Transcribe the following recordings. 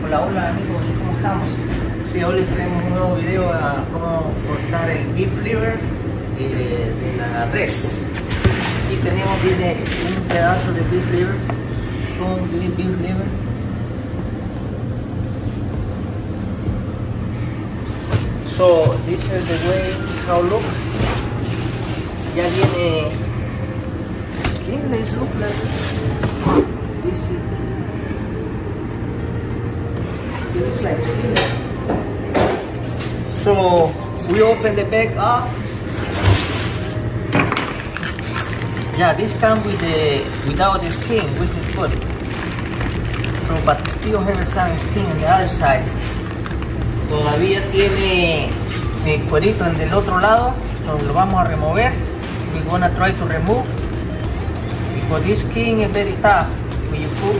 Hola, hola amigos, ¿cómo estamos? Sí, hoy les traemos un nuevo video a cómo cortar el beef liver de la res. Aquí tenemos, viene un pedazo de beef liver, beef liver. So this is the way how look. Ya viene skinless, look like this. Looks like skinless. So we open the bag off. Yeah, this comes without the skin, which is good. So, but still have some skin on the other side. Todavía tiene el cuerito en el otro lado, so lo vamos a remover. We're gonna try to remove because this skin is very tough when you cook.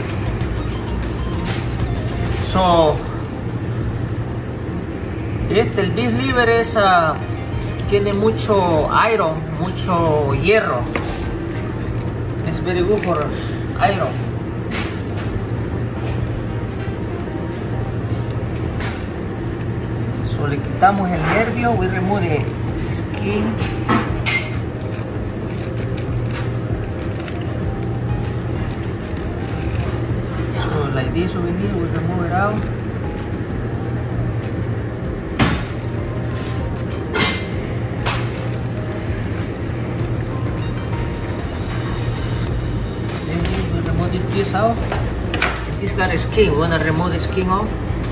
So, el beef liver tiene mucho iron, mucho hierro. It's very good for iron. So, le quitamos el nervio, we remove the skin. So, like this over here, we remove it out. Then we remove this piece out. This got a skin, we wanna remove the skin off.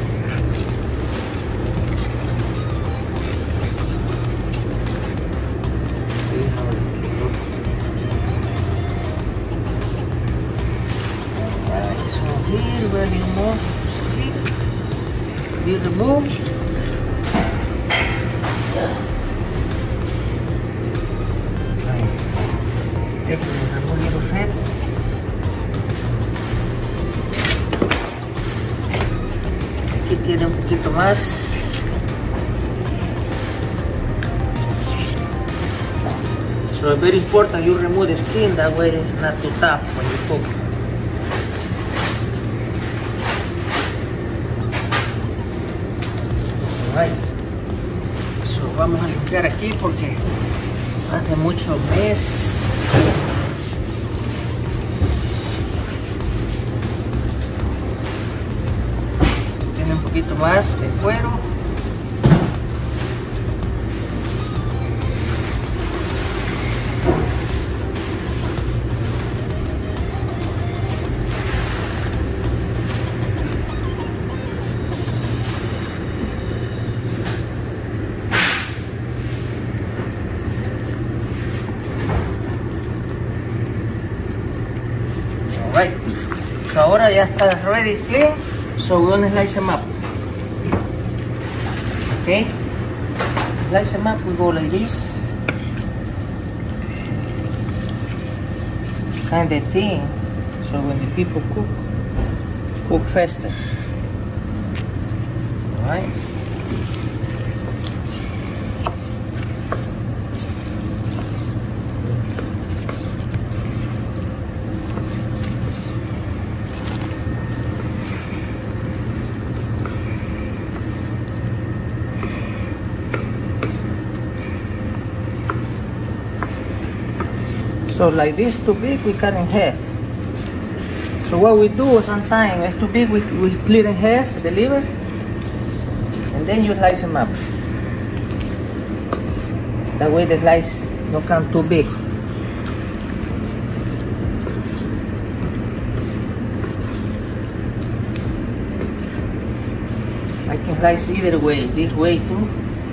Here where you remove skin, you remove. Take the remove little fat. Aquí tiene un poquito más. So it's very important you remove the skin, that way it's not too tough when you cook. Right. So vamos a limpiar aquí porque hace mucho mes. Tiene un poquito más de cuero. Right. So ahora ya está ready, clean. So we're gonna slice them up. Okay. Slice them up. We go like this. Kind of thin. So when the people cook faster. All right. So like this too big, we cut in half. So what we do sometimes, it's too big, we split in half the liver, and then you slice them up. That way the slice don't come too big. I can slice either way, this way too.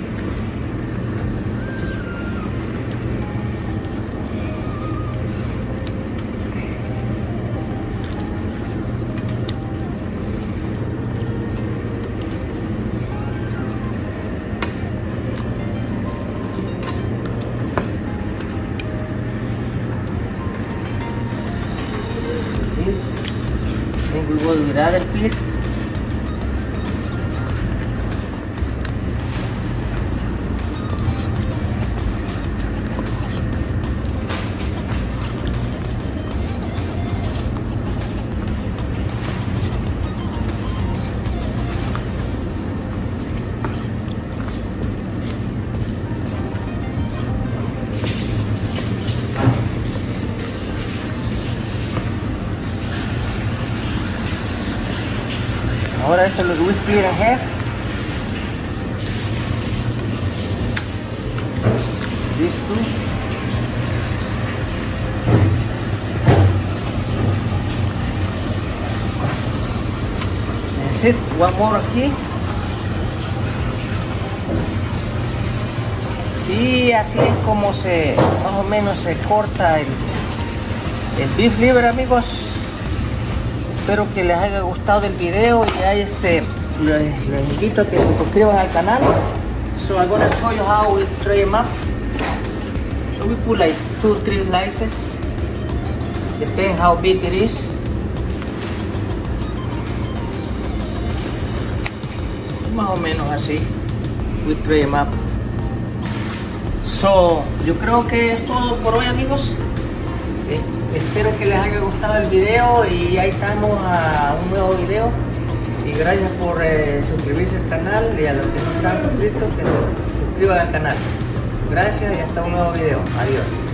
Then we go with the other piece. Ahora esto es lo que we split in half. These two. That's it. One more aquí. Y así es como más o menos se corta el beef liver, amigos. Espero que les haya gustado el video y ahí les invito a que se suscriban al canal. So I'm gonna show you how we tray them up. So we put like 2 or 3 slices, depending how big it is. Más o menos así, we tray them up. So, yo creo que es todo por hoy, amigos. Espero que les haya gustado el video y ahí estamos a un nuevo video. Y gracias por suscribirse al canal, y a los que no están suscritos que se suscriban al canal. Gracias y hasta un nuevo video. Adiós.